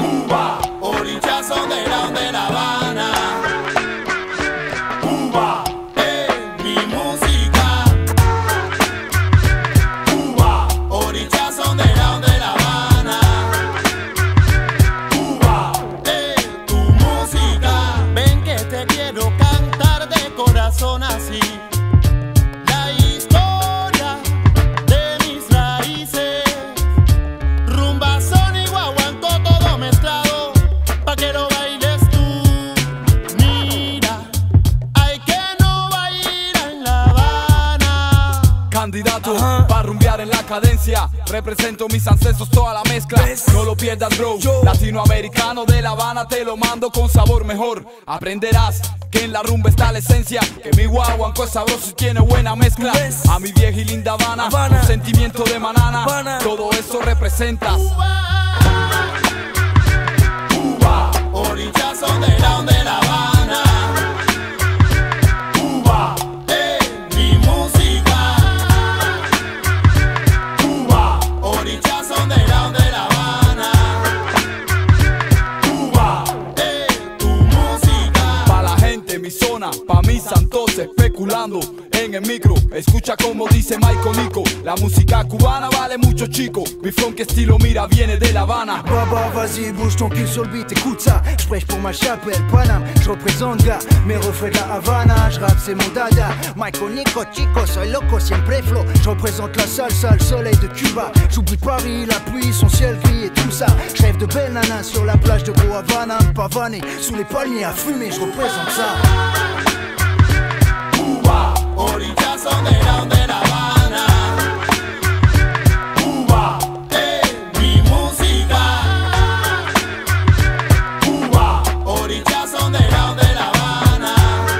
Cuba, orillas underground de La Habana. Cuba, mi música. Cuba, orillas underground de La Habana. Cuba, tu música. Ven que te quiero cantar de corazón así. La historia de mis raíces. Rumba, son y guaguancó, todo mezclado, pa' que lo bailes tú. Mira, hay que no bailar en La Habana. Candidato para rumbear en la cadencia, represento mis ancestros, toda la mezcla. No lo pierdas, bro. Latinoamericano de La Habana, te lo mando con sabor mejor. Aprenderás que en la rumba está la esencia, que mi guaguancó es sabroso y tiene buena mezcla. A mi vieja y linda Habana, un sentimiento de manana, todo eso representas. Cuba, orillas underground de La Habana. Cuba, mi música. Cuba, orillas underground de La Habana. Cuba, tu música. Pa' la gente, mi zona, pa' mis santos especulando en el micro. Escucha como dice Michael Nico, la música cubana vale mucho, chico. Mi funk estilo, mira, viene de La Habana. Baba, vas-y, bouge ton cul sur le beat, écoute ça. Je prêche pour ma chapelle, Paname, je représente gars. Mes refrains de La Havana, je rappe, c'est mon dada. Michael Nico, chico, soy loco, siempre flow. Je représente la salsa, le soleil de Cuba. J'oublie Paris, la pluie, son ciel gris et tout ça. Je rêve de belles nanas sur la plage de Gros Havana, pavané, sous les palmiers à fumer, je représente ça. Cuba, orillas underground de La Habana. Cuba, mi música. Cuba, orillas underground de La Habana.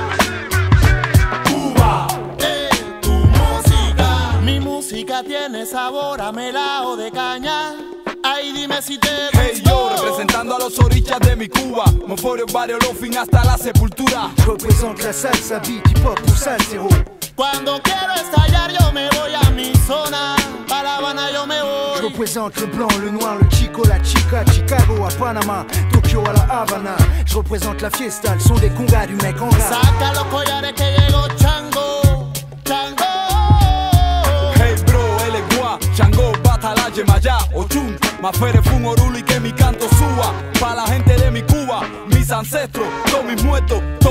Cuba, tu música. Mi música tiene sabor a melao de caña. Ay, dime si te gustó. Hey yo, representando a los orillas de mi Cuba, Moforio, barrio, Lofin hasta la sepultura. Je représente la salsa, beat, hip-hop ou salsero. Cuando quiero estallar yo me voy a mi zona. Pa' La Habana yo me Je voy. représente le blanc, le noir, le chico, la chica, Chicago à Panama, Tokyo à La Havana. Je représente la fiesta, le son des congas du mec en gras. Saca los collares que llegó Chango, Chango. Hey bro, él es Gua, Chango, Batala, Yemayá, Ochun, Mafere, Fun, Oruli, que mi canto suba. Pa' la gente de mi Cuba, mis ancestros, todos mis muertos,